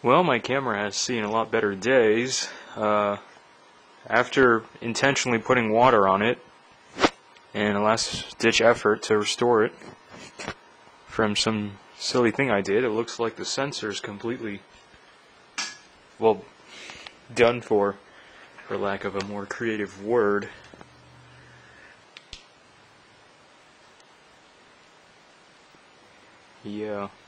Well, my camera has seen a lot better days. After intentionally putting water on it and a last-ditch effort to restore it from some silly thing I did, it looks like the sensor's completely, well, done for lack of a more creative word. Yeah.